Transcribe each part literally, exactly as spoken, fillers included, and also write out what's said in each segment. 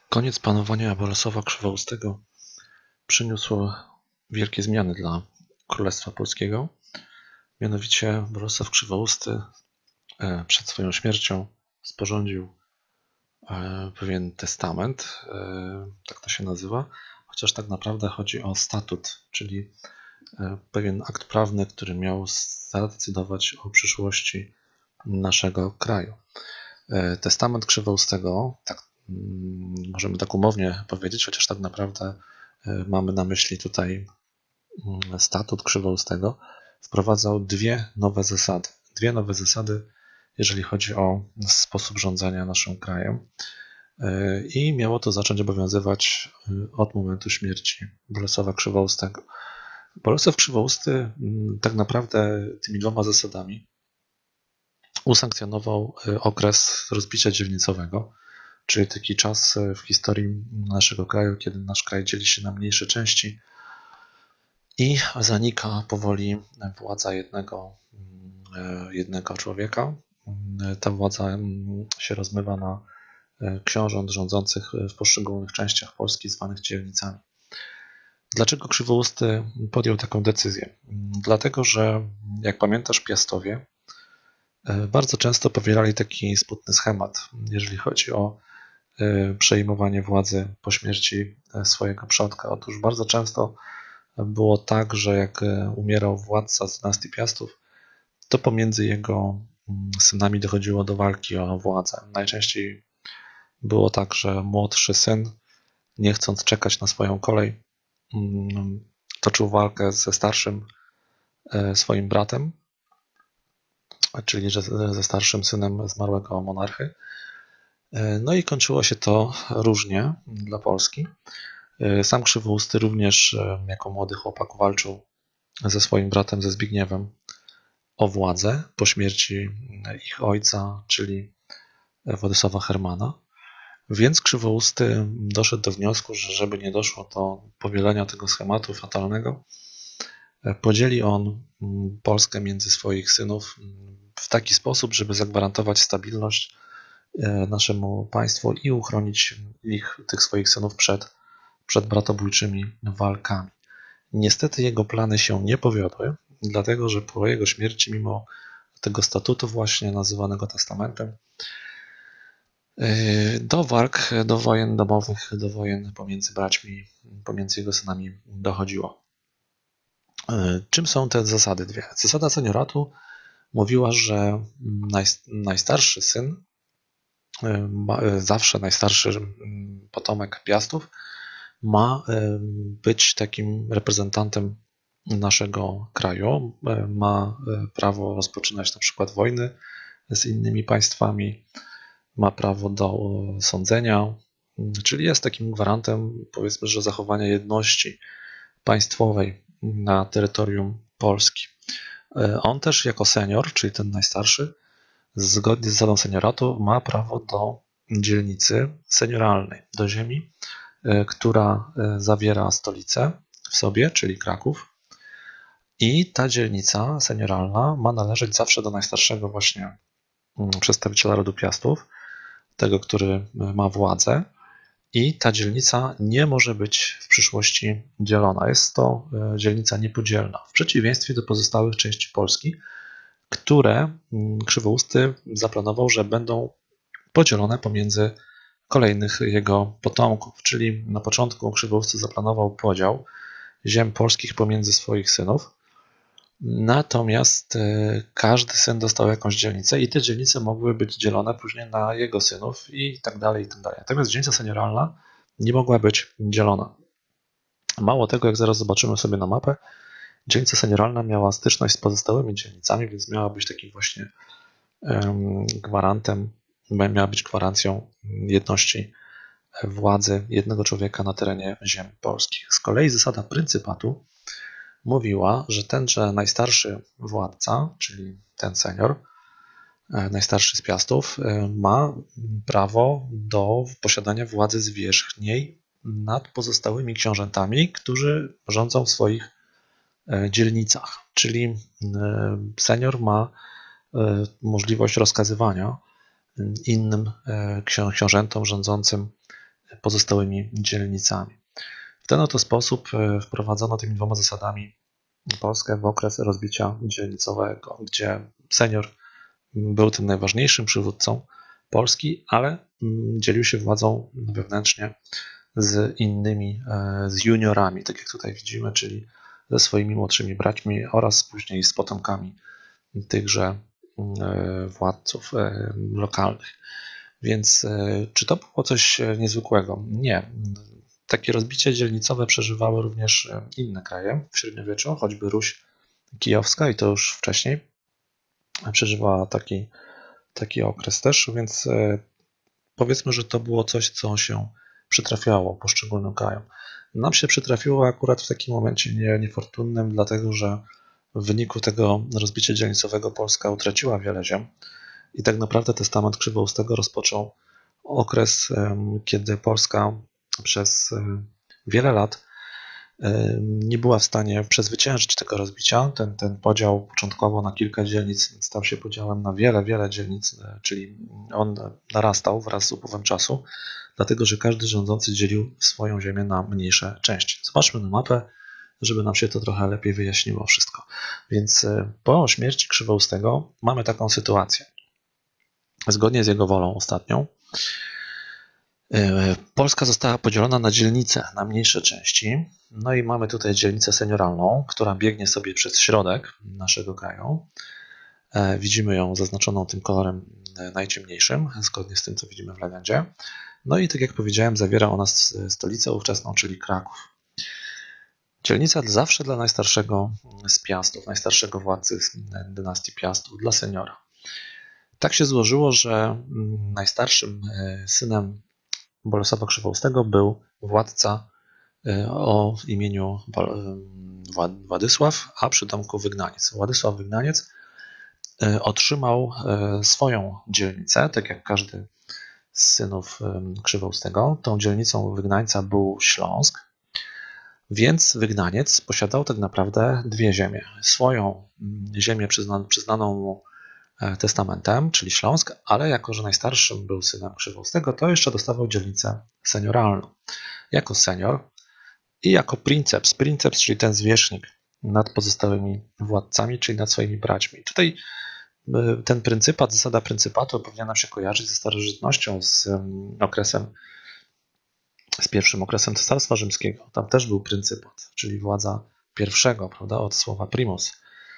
Koniec panowania Bolesława Krzywoustego przyniósł wielkie zmiany dla Królestwa Polskiego. Mianowicie Bolesław Krzywousty przed swoją śmiercią sporządził pewien testament, tak to się nazywa, chociaż tak naprawdę chodzi o statut, czyli pewien akt prawny, który miał zadecydować o przyszłości naszego kraju. Testament Krzywoustego, tak możemy tak umownie powiedzieć, chociaż tak naprawdę mamy na myśli tutaj statut Krzywoustego, wprowadzał dwie nowe zasady. Dwie nowe zasady, jeżeli chodzi o sposób rządzenia naszym krajem. I miało to zacząć obowiązywać od momentu śmierci Bolesława Krzywoustego. Bolesław Krzywousty tak naprawdę tymi dwoma zasadami usankcjonował okres rozbicia dzielnicowego, czyli taki czas w historii naszego kraju, kiedy nasz kraj dzieli się na mniejsze części i zanika powoli władza jednego, jednego człowieka. Ta władza się rozmywa na książąt rządzących w poszczególnych częściach Polski, zwanych dzielnicami. Dlaczego Krzywousty podjął taką decyzję? Dlatego, że jak pamiętasz, Piastowie bardzo często powielali taki smutny schemat, jeżeli chodzi o przejmowanie władzy po śmierci swojego przodka. Otóż bardzo często było tak, że jak umierał władca z dynastii Piastów, to pomiędzy jego synami dochodziło do walki o władzę. Najczęściej było tak, że młodszy syn, nie chcąc czekać na swoją kolej, toczył walkę ze starszym swoim bratem, czyli ze starszym synem zmarłego monarchy. No i kończyło się to różnie dla Polski. Sam Krzywousty również jako młody chłopak walczył ze swoim bratem, ze Zbigniewem, o władzę po śmierci ich ojca, czyli Władysława Hermana. Więc Krzywousty doszedł do wniosku, że żeby nie doszło do powielenia tego schematu fatalnego, podzieli on Polskę między swoich synów w taki sposób, żeby zagwarantować stabilność naszemu państwu i uchronić ich, tych swoich synów przed, przed bratobójczymi walkami. Niestety jego plany się nie powiodły, dlatego że po jego śmierci, mimo tego statutu właśnie nazywanego testamentem, do walk, do wojen domowych, do wojen pomiędzy braćmi, pomiędzy jego synami dochodziło. Czym są te zasady dwie? Zasada senioratu mówiła, że najstarszy syn, zawsze najstarszy potomek Piastów, ma być takim reprezentantem naszego kraju, ma prawo rozpoczynać na przykład wojny z innymi państwami, ma prawo do sądzenia, czyli jest takim gwarantem, powiedzmy, że zachowania jedności państwowej na terytorium Polski. On też jako senior, czyli ten najstarszy, zgodnie z zasadą senioratu ma prawo do dzielnicy senioralnej, do ziemi, która zawiera stolicę w sobie, czyli Kraków. I ta dzielnica senioralna ma należeć zawsze do najstarszego właśnie przedstawiciela rodu Piastów, tego, który ma władzę. I ta dzielnica nie może być w przyszłości dzielona. Jest to dzielnica niepodzielna, w przeciwieństwie do pozostałych części Polski, które Krzywousty zaplanował, że będą podzielone pomiędzy kolejnych jego potomków. Czyli na początku Krzywousty zaplanował podział ziem polskich pomiędzy swoich synów, natomiast każdy syn dostał jakąś dzielnicę i te dzielnice mogły być dzielone później na jego synów i tak dalej, i tak dalej. Natomiast dzielnica senioralna nie mogła być dzielona. Mało tego, jak zaraz zobaczymy sobie na mapę, dzielnica senioralna miała styczność z pozostałymi dzielnicami, więc miała być takim właśnie gwarantem, miała być gwarancją jedności władzy jednego człowieka na terenie ziem polskich. Z kolei zasada pryncypatu mówiła, że tenże najstarszy władca, czyli ten senior, najstarszy z Piastów, ma prawo do posiadania władzy zwierzchniej nad pozostałymi książętami, którzy rządzą w swoich dzielnicach. Czyli senior ma możliwość rozkazywania innym książętom rządzącym pozostałymi dzielnicami. W ten oto sposób wprowadzono tymi dwoma zasadami Polskę w okres rozbicia dzielnicowego, gdzie senior był tym najważniejszym przywódcą Polski, ale dzielił się władzą wewnętrznie z innymi, z juniorami, tak jak tutaj widzimy, czyli ze swoimi młodszymi braćmi oraz później z potomkami tychże władców lokalnych. Więc czy to było coś niezwykłego? Nie. Takie rozbicie dzielnicowe przeżywały również inne kraje w średniowieczu, choćby Ruś Kijowska i to już wcześniej przeżywała taki, taki okres też, więc powiedzmy, że to było coś, co się przytrafiało poszczególnym krajom. Nam się przytrafiło akurat w takim momencie nie, niefortunnym, dlatego że w wyniku tego rozbicia dzielnicowego Polska utraciła wiele ziem i tak naprawdę testament Krzywoustego rozpoczął okres, kiedy Polska przez wiele lat nie była w stanie przezwyciężyć tego rozbicia. Ten, ten podział początkowo na kilka dzielnic stał się podziałem na wiele, wiele dzielnic, czyli on narastał wraz z upływem czasu, dlatego że każdy rządzący dzielił swoją ziemię na mniejsze części. Zobaczmy na mapę, żeby nam się to trochę lepiej wyjaśniło wszystko. Więc po śmierci Krzywoustego mamy taką sytuację. Zgodnie z jego wolą ostatnią, Polska została podzielona na dzielnice, na mniejsze części. No i mamy tutaj dzielnicę senioralną, która biegnie sobie przez środek naszego kraju. Widzimy ją zaznaczoną tym kolorem najciemniejszym, zgodnie z tym, co widzimy w legendzie. No i tak jak powiedziałem, zawiera ona stolicę ówczesną, czyli Kraków. Dzielnica zawsze dla najstarszego z Piastów, najstarszego władcy dynastii Piastów, dla seniora. Tak się złożyło, że najstarszym synem Bolesława Krzywoustego był władca o imieniu Władysław, a przydomku Wygnaniec. Władysław Wygnaniec otrzymał swoją dzielnicę, tak jak każdy z synów Krzywoustego. Tą dzielnicą Wygnańca był Śląsk, więc Wygnaniec posiadał tak naprawdę dwie ziemie. Swoją ziemię przyznaną, przyznaną mu testamentem, czyli Śląsk, ale jako że najstarszym był synem Krzywoustego, to jeszcze dostawał dzielnicę senioralną. Jako senior i jako princeps, princeps, czyli ten zwierzchnik nad pozostałymi władcami, czyli nad swoimi braćmi. Tutaj ten pryncypat, zasada pryncypatu powinna nam się kojarzyć ze starożytnością, z okresem, z pierwszym okresem Cesarstwa Rzymskiego. Tam też był pryncypat, czyli władza pierwszego, prawda, od słowa primus.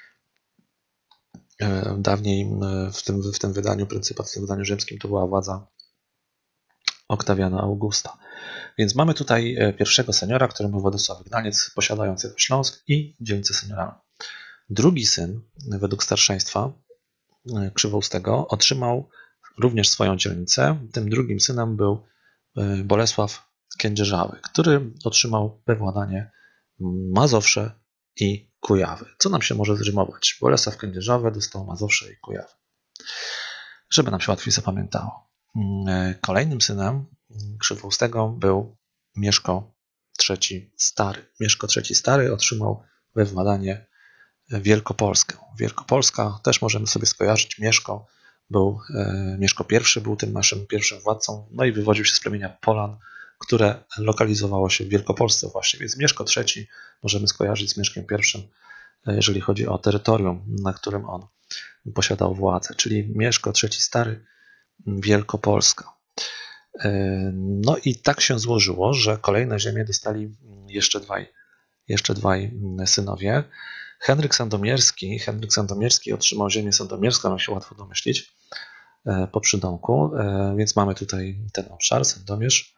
Dawniej w tym, w tym wydaniu pryncypat, w tym wydaniu rzymskim to była władza Oktawiana Augusta. Więc mamy tutaj pierwszego seniora, którym był Władysław Wygnaniec, posiadającego Śląsk i dzielnicę senioralną. Drugi syn, według starszeństwa Krzywoustego, otrzymał również swoją dzielnicę. Tym drugim synem był Bolesław Kędzierzawy, który otrzymał we władanie Mazowsze i Kujawy. Co nam się może zrymować? Bolesław Kędzierzawy dostał Mazowsze i Kujawy. Żeby nam się łatwiej zapamiętało. Kolejnym synem Krzywoustego był Mieszko trzeci Stary. Mieszko trzeci Stary otrzymał we władanie Wielkopolskę. Wielkopolska też możemy sobie skojarzyć. Mieszko był, Mieszko I był tym naszym pierwszym władcą, no i wywodził się z plemienia Polan, które lokalizowało się w Wielkopolsce właśnie. Więc Mieszko trzeci możemy skojarzyć z Mieszkiem I, jeżeli chodzi o terytorium, na którym on posiadał władzę, czyli Mieszko trzeci Stary, Wielkopolska. No i tak się złożyło, że kolejne ziemie dostali jeszcze dwaj, jeszcze dwaj synowie. Henryk Sandomierski, Henryk Sandomierski otrzymał ziemię sandomierską, nam się łatwo domyślić, po przydomku, więc mamy tutaj ten obszar, Sandomierz.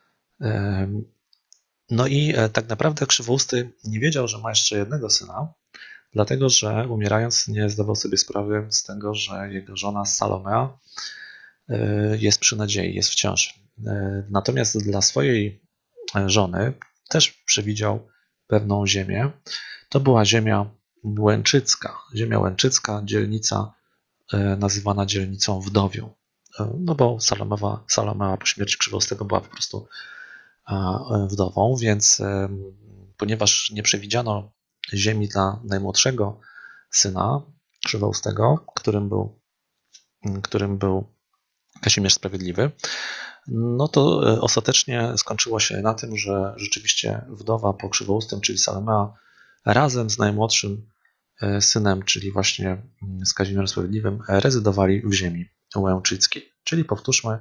No i tak naprawdę Krzywousty nie wiedział, że ma jeszcze jednego syna, dlatego że umierając nie zdawał sobie sprawy z tego, że jego żona Salomea jest przy nadziei, jest w ciąży. Natomiast dla swojej żony też przewidział pewną ziemię. To była ziemia Łęczycka. Ziemia Łęczycka, dzielnica nazywana dzielnicą wdowią. No bo Salomea, Salomea po śmierci Krzywoustego była po prostu wdową, więc ponieważ nie przewidziano ziemi dla najmłodszego syna Krzywoustego, którym był, którym był Kazimierz Sprawiedliwy, no to e, ostatecznie skończyło się na tym, że rzeczywiście wdowa po Krzywoustym, czyli Salomea, razem z najmłodszym e, synem, czyli właśnie mm, z Kazimierzem Sprawiedliwym, e, rezydowali w ziemi łęczyckiej. Czyli powtórzmy,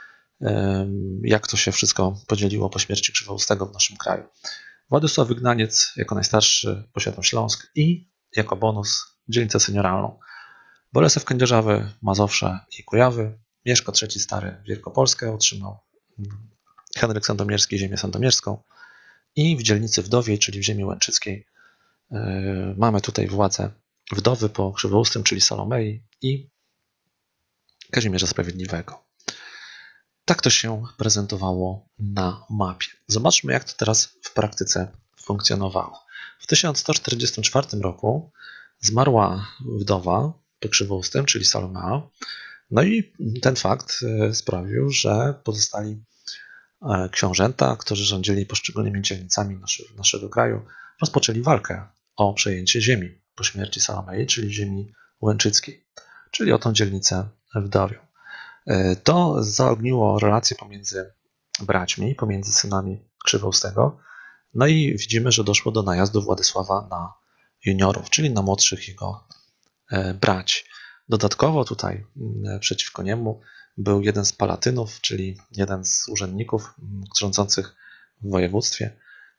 em, jak to się wszystko podzieliło po śmierci Krzywoustego w naszym kraju. Władysław Wygnaniec jako najstarszy posiadał Śląsk i jako bonus dzielnicę senioralną. Bolesław Kędzierzawy, Mazowsze i Kujawy. Mieszko trzeci Stary Wielkopolskę otrzymał. Henryk Sandomierski ziemię sandomierską. I w dzielnicy Wdowiej, czyli w ziemi łęczyckiej, yy, mamy tutaj władzę wdowy po Krzywoustym, czyli Salomei i Kazimierza Sprawiedliwego. Tak to się prezentowało na mapie. Zobaczmy, jak to teraz w praktyce funkcjonowało. W tysiąc sto czterdziestym czwartym roku zmarła wdowa po Krzywoustym, czyli Salomea. No i ten fakt sprawił, że pozostali książęta, którzy rządzili poszczególnymi dzielnicami naszego kraju, rozpoczęli walkę o przejęcie ziemi po śmierci Salomei, czyli ziemi łęczyckiej, czyli o tą dzielnicę wdowią. To zaogniło relacje pomiędzy braćmi, pomiędzy synami Krzywoustego. No i widzimy, że doszło do najazdu Władysława na juniorów, czyli na młodszych jego braci. Dodatkowo tutaj przeciwko niemu był jeden z palatynów, czyli jeden z urzędników rządzących w województwie.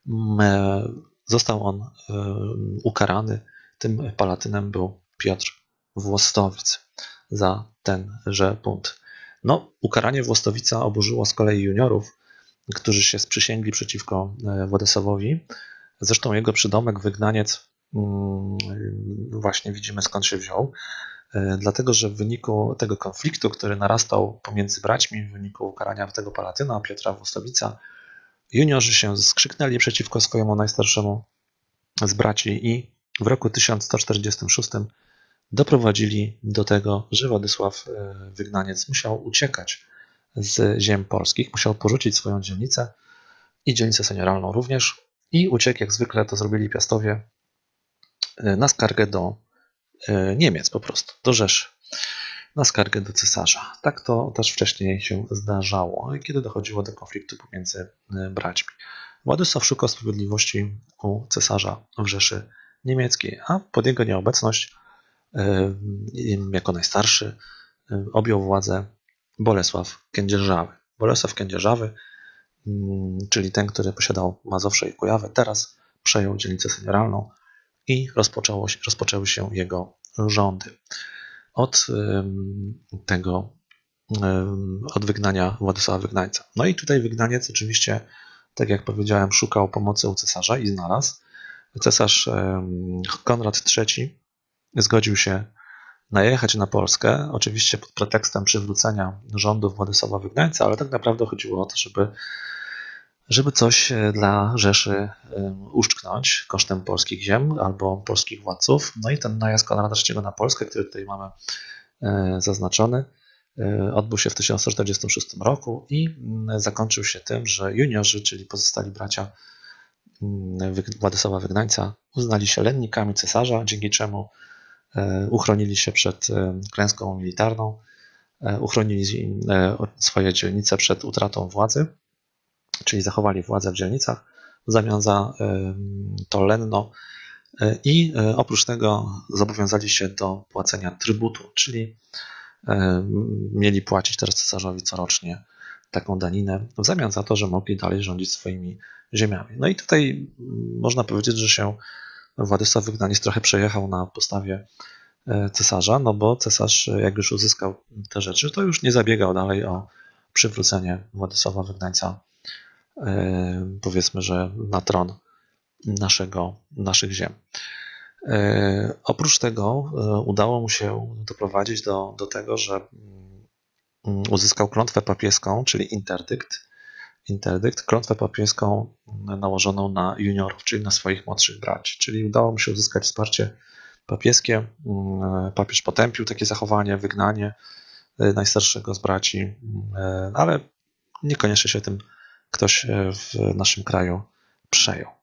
Został on ukarany. Tym palatynem był Piotr Włostowic za tenże bunt. No, ukaranie Włostowica oburzyło z kolei juniorów, którzy się sprzysięgli przeciwko Władysławowi. Zresztą jego przydomek Wygnaniec właśnie widzimy, skąd się wziął. Dlatego, że w wyniku tego konfliktu, który narastał pomiędzy braćmi w wyniku ukarania tego palatyna, Piotra Włostowica, juniorzy się skrzyknęli przeciwko swojemu najstarszemu z braci i w roku tysiąc sto czterdziestym szóstym doprowadzili do tego, że Władysław Wygnaniec musiał uciekać z ziem polskich, musiał porzucić swoją dzielnicę i dzielnicę senioralną również i uciekł, jak zwykle to zrobili Piastowie, na skargę do Niemiec po prostu, do Rzeszy, na skargę do cesarza. Tak to też wcześniej się zdarzało, kiedy dochodziło do konfliktu pomiędzy braćmi. Władysław szukał sprawiedliwości u cesarza w Rzeszy Niemieckiej, a pod jego nieobecność jako najstarszy objął władzę Bolesław Kędzierzawy. Bolesław Kędzierzawy, czyli ten, który posiadał Mazowsze i Kujawę, teraz przejął dzielnicę senioralną i rozpoczęło się, rozpoczęły się jego rządy. Od tego, od wygnania Władysława Wygnańca. No i tutaj Wygnaniec oczywiście, tak jak powiedziałem, szukał pomocy u cesarza i znalazł. Cesarz Konrad trzeci zgodził się najechać na Polskę, oczywiście pod pretekstem przywrócenia rządów Władysława Wygnańca, ale tak naprawdę chodziło o to, żeby żeby coś dla Rzeszy uszczknąć kosztem polskich ziem albo polskich władców. No i ten najazd Konrada trzeciego na Polskę, który tutaj mamy zaznaczony, odbył się w tysiąc sto czterdziestym szóstym roku i zakończył się tym, że juniorzy, czyli pozostali bracia Władysława Wygnańca, uznali się lennikami cesarza, dzięki czemu uchronili się przed klęską militarną, uchronili swoje dzielnice przed utratą władzy, czyli zachowali władzę w dzielnicach w zamian za to lenno i oprócz tego zobowiązali się do płacenia trybutu, czyli mieli płacić teraz cesarzowi corocznie taką daninę w zamian za to, że mogli dalej rządzić swoimi ziemiami. No i tutaj można powiedzieć, że się Władysław Wygnaniec trochę przejechał na postawie cesarza, no bo cesarz, jak już uzyskał te rzeczy, to już nie zabiegał dalej o przywrócenie Władysława Wygnańca, powiedzmy, że na tron naszego, naszych ziem. Oprócz tego udało mu się doprowadzić do, do tego, że uzyskał klątwę papieską, czyli interdykt, interdykt, klątwę papieską nałożoną na juniorów, czyli na swoich młodszych braci. Czyli udało mu się uzyskać wsparcie papieskie. Papież potępił takie zachowanie, wygnanie najstarszego z braci, ale niekoniecznie się tym ktoś w naszym kraju przejął.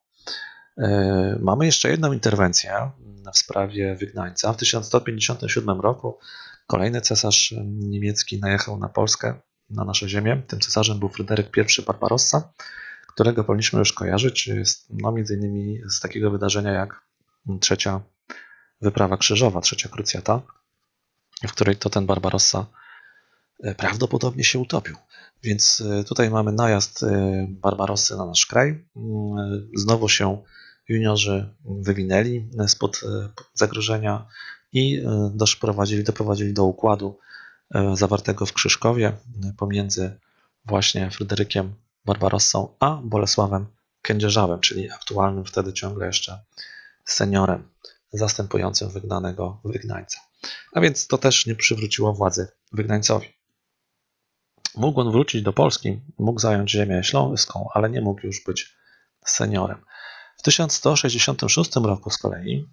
Mamy jeszcze jedną interwencję w sprawie wygnańca. W tysiąc sto pięćdziesiątym siódmym roku kolejny cesarz niemiecki najechał na Polskę na nasze ziemię. Tym cesarzem był Fryderyk I Barbarossa, którego powinniśmy już kojarzyć. Jest no, między innymi z takiego wydarzenia jak trzecia wyprawa krzyżowa, trzecia krucjata, w której to ten Barbarossa prawdopodobnie się utopił. Więc tutaj mamy najazd Barbarossy na nasz kraj. Znowu się juniorzy wywinęli spod zagrożenia i doprowadzili, doprowadzili do układu zawartego w Krzyżkowie pomiędzy właśnie Fryderykiem Barbarossą a Bolesławem Kędzierzawem, czyli aktualnym wtedy ciągle jeszcze seniorem zastępującym wygnanego wygnańca. A więc to też nie przywróciło władzy wygnańcowi. Mógł on wrócić do Polski, mógł zająć ziemię śląską, ale nie mógł już być seniorem. W tysiąc sto sześćdziesiątym szóstym roku z kolei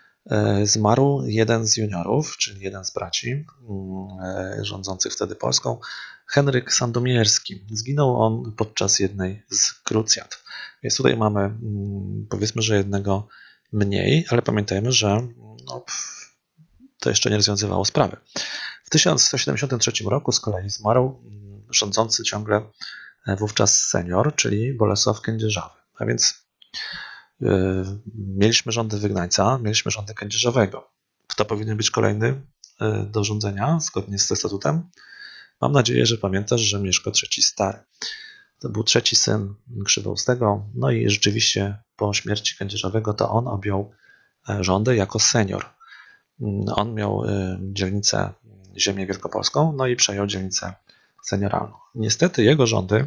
zmarł jeden z juniorów, czyli jeden z braci rządzących wtedy Polską, Henryk Sandomierski. Zginął on podczas jednej z krucjat. Więc tutaj mamy, powiedzmy, że jednego mniej, ale pamiętajmy, że no, to jeszcze nie rozwiązywało sprawy. W tysiąc sto siedemdziesiątym trzecim roku z kolei zmarł rządzący ciągle wówczas senior, czyli Bolesław Kędzierzawy. A więc yy, mieliśmy rządy wygnańca, mieliśmy rządy Kędzierzawego. Kto powinien być kolejny yy, do rządzenia zgodnie z statutem? Mam nadzieję, że pamiętasz, że Mieszko trzeci Stary. To był trzeci syn Krzywoustego, no i rzeczywiście po śmierci Kędzierzawego to on objął rządy jako senior. On miał dzielnicę, ziemię wielkopolską, no i przejął dzielnicę senioralną. Niestety jego rządy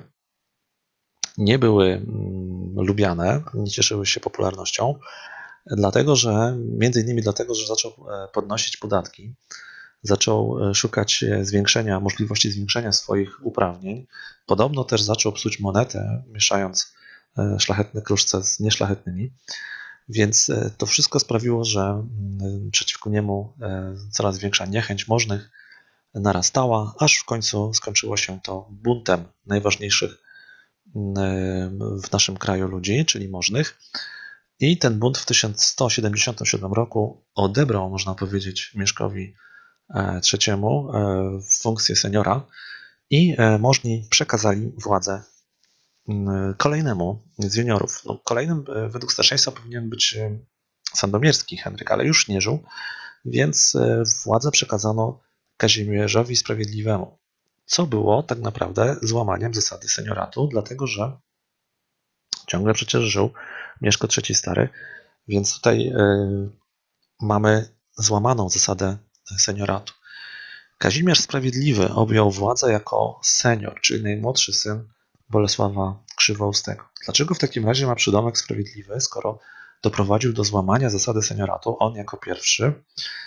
nie były lubiane, nie cieszyły się popularnością, dlatego że, między innymi dlatego, że zaczął podnosić podatki, zaczął szukać zwiększenia, możliwości zwiększenia swoich uprawnień. Podobno też zaczął psuć monetę, mieszając szlachetne kruszce z nieszlachetnymi. Więc to wszystko sprawiło, że przeciwko niemu coraz większa niechęć możnych narastała, aż w końcu skończyło się to buntem najważniejszych w naszym kraju ludzi, czyli możnych. I ten bunt w tysiąc sto siedemdziesiątym siódmym roku odebrał, można powiedzieć, Mieszkowi trzeciemu funkcję seniora i możni przekazali władzę kolejnemu z juniorów. No, kolejnym według starszeństwa powinien być Sandomierski Henryk, ale już nie żył, więc władzę przekazano Kazimierzowi Sprawiedliwemu, co było tak naprawdę złamaniem zasady senioratu, dlatego że ciągle przecież żył Mieszko trzeci Stary, więc tutaj mamy złamaną zasadę senioratu. Kazimierz Sprawiedliwy objął władzę jako senior, czyli najmłodszy syn Bolesława Krzywoustego. Dlaczego w takim razie ma przydomek Sprawiedliwy, skoro doprowadził do złamania zasady senioratu on jako pierwszy?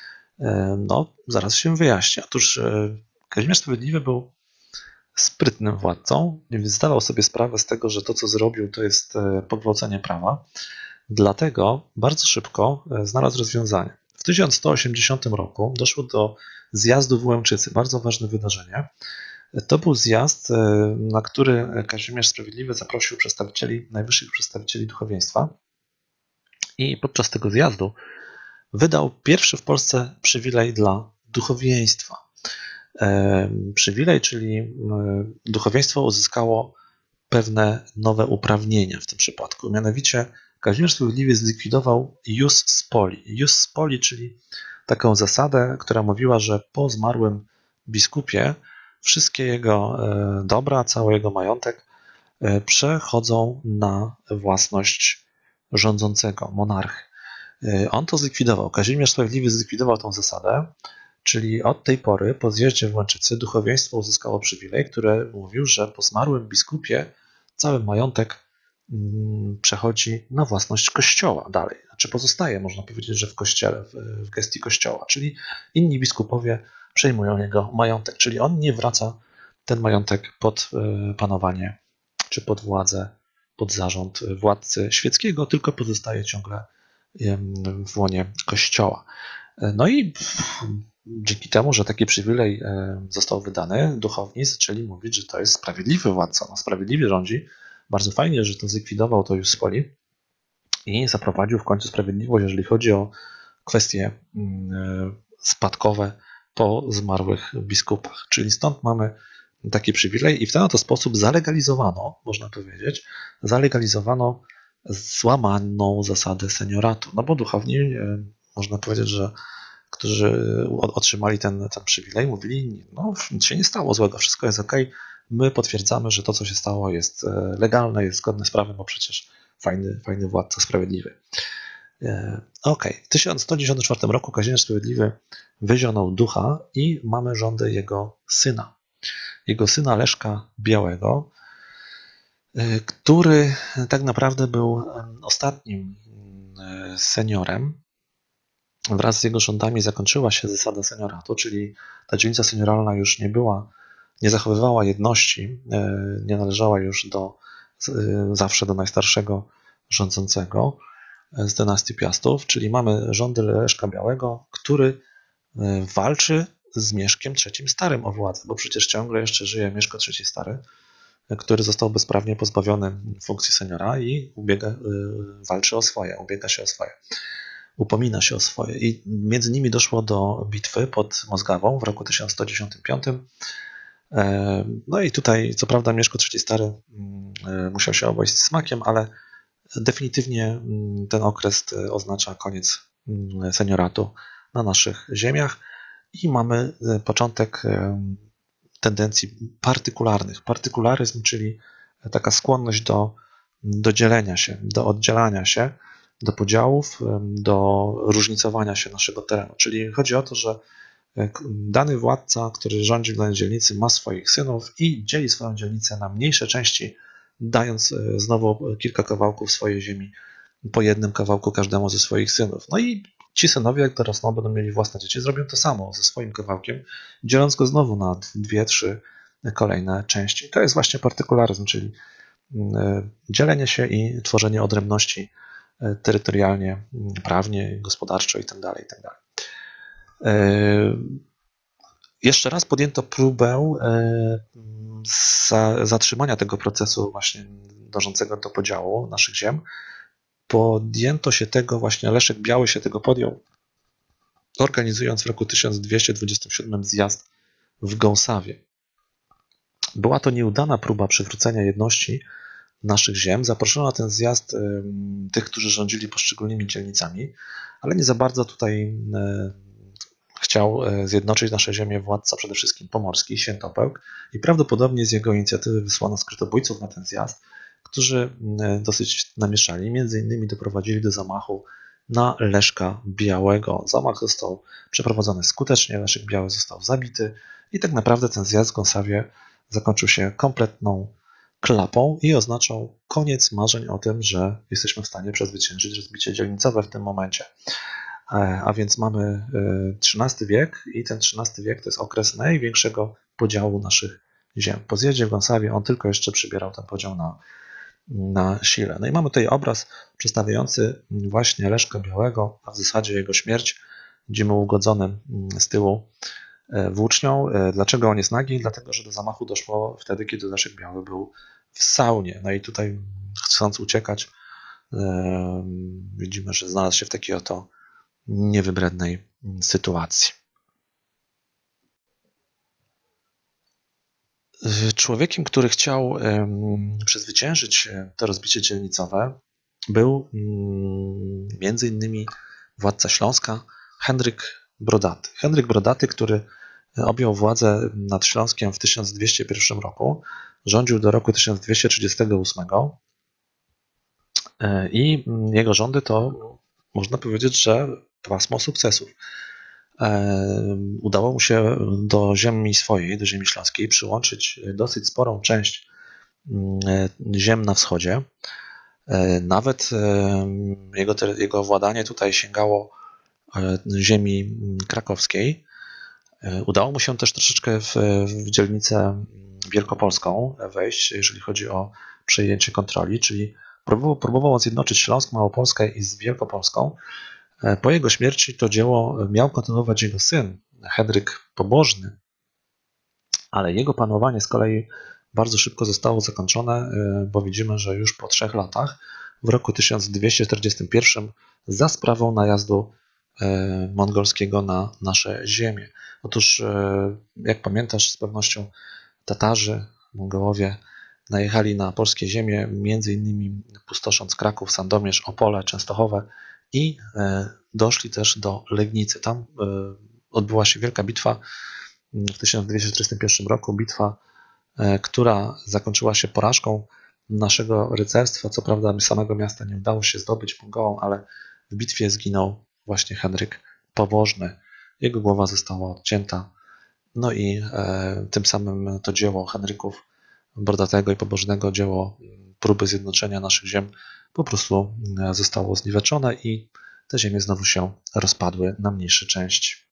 No, zaraz się wyjaśni. Otóż Kazimierz Sprawiedliwy był sprytnym władcą, więc zdawał sobie sprawę z tego, że to, co zrobił, to jest pogwałcenie prawa. Dlatego bardzo szybko znalazł rozwiązanie. W tysiąc sto osiemdziesiątym roku doszło do zjazdu w Łęczycy, bardzo ważne wydarzenie. To był zjazd, na który Kazimierz Sprawiedliwy zaprosił przedstawicieli, najwyższych przedstawicieli duchowieństwa i podczas tego zjazdu wydał pierwszy w Polsce przywilej dla duchowieństwa. Przywilej, czyli duchowieństwo uzyskało pewne nowe uprawnienia w tym przypadku. Mianowicie Kazimierz Sprawiedliwy zlikwidował ius spoli. Ius spoli, czyli taką zasadę, która mówiła, że po zmarłym biskupie wszystkie jego dobra, cały jego majątek przechodzą na własność rządzącego, monarchy. On to zlikwidował. Kazimierz Sprawiedliwy zlikwidował tą zasadę, czyli od tej pory po zjeździe w Łęczycy duchowieństwo uzyskało przywilej, który mówił, że po zmarłym biskupie cały majątek przechodzi na własność kościoła dalej. Znaczy pozostaje, można powiedzieć, że w kościele, w gestii kościoła, czyli inni biskupowie przejmują jego majątek, czyli on nie wraca ten majątek pod panowanie czy pod władzę, pod zarząd władcy świeckiego, tylko pozostaje ciągle w łonie kościoła. No i dzięki temu, że taki przywilej został wydany, duchowni zaczęli mówić, że to jest sprawiedliwy władca, no, sprawiedliwie rządzi. Bardzo fajnie, że to zlikwidował to już spoli i zaprowadził w końcu sprawiedliwość, jeżeli chodzi o kwestie spadkowe po zmarłych biskupach. Czyli stąd mamy taki przywilej i w ten oto sposób zalegalizowano, można powiedzieć, zalegalizowano złamaną zasadę senioratu. No bo duchowni, można powiedzieć, że którzy otrzymali ten, ten przywilej, mówili, no nic się nie stało złego, wszystko jest ok, my potwierdzamy, że to, co się stało, jest legalne, jest zgodne z prawem, bo przecież fajny, fajny władca sprawiedliwy. Ok, w tysiąc sto dziewięćdziesiątym czwartym roku Kazimierz Sprawiedliwy wyzionął ducha i mamy rządy jego syna. Jego syna Leszka Białego, który tak naprawdę był ostatnim seniorem. Wraz z jego rządami zakończyła się zasada senioratu, czyli ta dzielnica senioralna już nie była, nie zachowywała jedności, nie należała już do, zawsze do najstarszego rządzącego z dynastii Piastów, czyli mamy rządy Leszka Białego, który walczy z Mieszkiem trzecim Starym o władzę, bo przecież ciągle jeszcze żyje Mieszko trzeci Stary, który został bezprawnie pozbawiony funkcji seniora i ubiega, walczy o swoje, ubiega się o swoje, upomina się o swoje. I między nimi doszło do bitwy pod Mozgawą w roku tysiąc sto dziesiątym piątym. No i tutaj, co prawda, Mieszko trzeci Stary musiał się obejść smakiem, ale definitywnie ten okres oznacza koniec senioratu na naszych ziemiach i mamy początek tendencji partykularnych. Partykularyzm, czyli taka skłonność do, do dzielenia się, do oddzielania się, do podziałów, do różnicowania się naszego terenu. Czyli chodzi o to, że dany władca, który rządzi w danej dzielnicy, ma swoich synów i dzieli swoją dzielnicę na mniejsze części, dając znowu kilka kawałków swojej ziemi po jednym kawałku każdemu ze swoich synów. No i ci synowie, jak dorosną, będą mieli własne dzieci, zrobią to samo ze swoim kawałkiem, dzieląc go znowu na dwie, trzy kolejne części. To jest właśnie partykularyzm, czyli dzielenie się i tworzenie odrębności terytorialnie, prawnie, gospodarczo itd. itd. Jeszcze raz podjęto próbę zatrzymania tego procesu właśnie dążącego do podziału naszych ziem. Podjęto się tego, właśnie Leszek Biały się tego podjął, organizując w roku tysiąc dwieście dwudziestym siódmym zjazd w Gąsawie. Była to nieudana próba przywrócenia jedności naszych ziem. Zaproszono na ten zjazd tych, którzy rządzili poszczególnymi dzielnicami, ale nie za bardzo tutaj chciał zjednoczyć nasze ziemię władca przede wszystkim pomorski, Świętopełk, i prawdopodobnie z jego inicjatywy wysłano skrytobójców na ten zjazd, którzy dosyć namieszali, między innymi doprowadzili do zamachu na Leszka Białego. Zamach został przeprowadzony skutecznie, Leszek Biały został zabity i tak naprawdę ten zjazd w Gąsawie zakończył się kompletną klapą i oznaczał koniec marzeń o tym, że jesteśmy w stanie przezwyciężyć rozbicie dzielnicowe w tym momencie. A więc mamy trzynasty wiek i ten trzynasty wiek to jest okres największego podziału naszych ziem. Po zjeździe w Gąsawie on tylko jeszcze przybierał ten podział na, na sile. No i mamy tutaj obraz przedstawiający właśnie Leszka Białego, a w zasadzie jego śmierć. Widzimy ugodzony z tyłu włócznią. Dlaczego on jest nagi? Dlatego, że do zamachu doszło wtedy, kiedy Leszek Biały był w saunie. No i tutaj, chcąc uciekać, widzimy, że znalazł się w takiej oto niewybrednej sytuacji. Człowiekiem, który chciał przezwyciężyć to rozbicie dzielnicowe, był między innymi władca Śląska Henryk Brodaty. Henryk Brodaty, który objął władzę nad Śląskiem w tysiąc dwieście pierwszym roku, rządził do roku tysiąc dwieście trzydziestego ósmego i jego rządy to, można powiedzieć, że pasmo sukcesów. Udało mu się do ziemi swojej, do ziemi śląskiej przyłączyć dosyć sporą część ziem na wschodzie. Nawet jego, jego władanie tutaj sięgało ziemi krakowskiej. Udało mu się też troszeczkę w, w dzielnicę wielkopolską wejść, jeżeli chodzi o przejęcie kontroli, czyli próbował, próbował zjednoczyć Śląsk, Małopolskę i z Wielkopolską. Po jego śmierci to dzieło miał kontynuować jego syn, Henryk Pobożny, ale jego panowanie z kolei bardzo szybko zostało zakończone, bo widzimy, że już po trzech latach, w roku tysiąc dwieście czterdziestym pierwszym, za sprawą najazdu mongolskiego na nasze ziemię. Otóż, jak pamiętasz, z pewnością Tatarzy, Mongołowie najechali na polskie ziemie, między innymi pustosząc Kraków, Sandomierz, Opole, Częstochowę i doszli też do Legnicy. Tam odbyła się wielka bitwa w tysiąc dwieście czterdziestym pierwszym roku, bitwa, która zakończyła się porażką naszego rycerstwa. Co prawda samego miasta nie udało się zdobyć Mongołom, ale w bitwie zginął właśnie Henryk Pobożny. Jego głowa została odcięta. No i e, tym samym to dzieło Henryków Brodatego i Pobożnego, dzieło próby zjednoczenia naszych ziem po prostu zostało zniweczone i te ziemie znowu się rozpadły na mniejsze części.